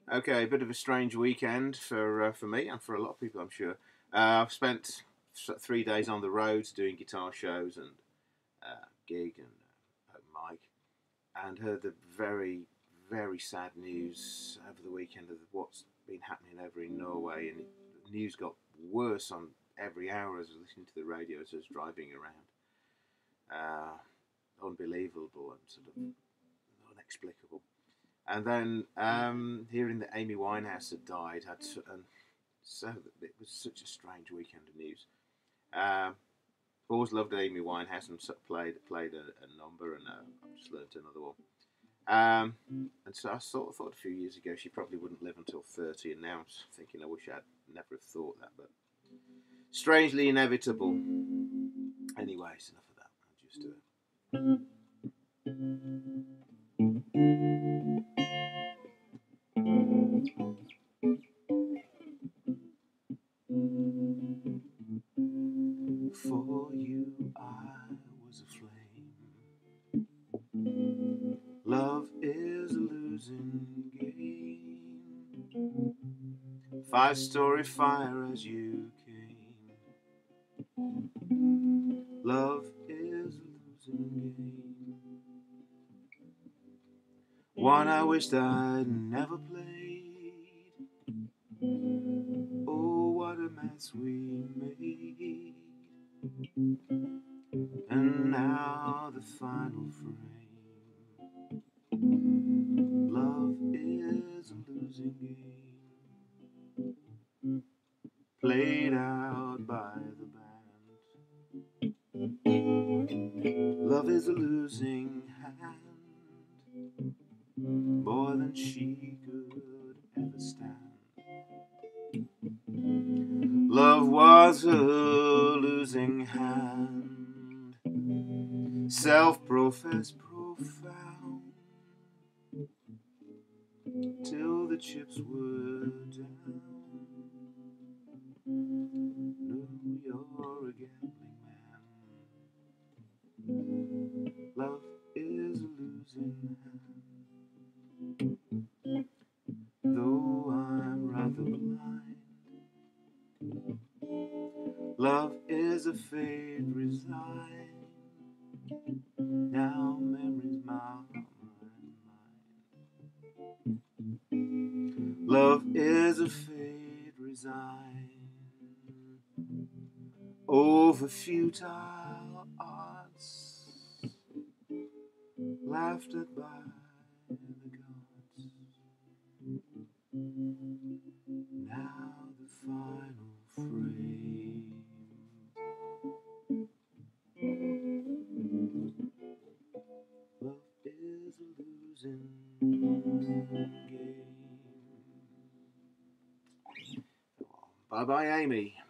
Okay, a bit of a strange weekend for me and for a lot of people, I'm sure. I've spent 3 days on the road doing guitar shows and gig and open mic, and heard the very, very sad news over the weekend of what's been happening over in Norway, and the news got worse on every hour as I was listening to the radio as I was driving around. Unbelievable and sort of inexplicable. And then hearing that Amy Winehouse had died, and so it was such a strange weekend of news. Always loved Amy Winehouse and played a number, and I've just learnt another one. And so I sort of thought a few years ago she probably wouldn't live until 30, and now I'm thinking I wish I'd never have thought that, but strangely inevitable. Anyways, enough of that. I'll just do it. For you I was a flame. Love is a losing game. 5-story fire as you came. Love is a losing game. One I wished I'd never played. Oh, what a mess we made. And now the final frame. Love is a losing game, played out by the band. Love is a losing hand, more than she could ever stand. Love was a losing hand, self-professed profound, till the chips were down. No, you're a gambling man. Love is a losing hand, though I'm rather blind. Love is a fate resigned. Now memories mar my mind. Love is a fate resigned over futile arts, laughed at by the gods. Now the final frame. Love is a losing game. Bye bye, Amy.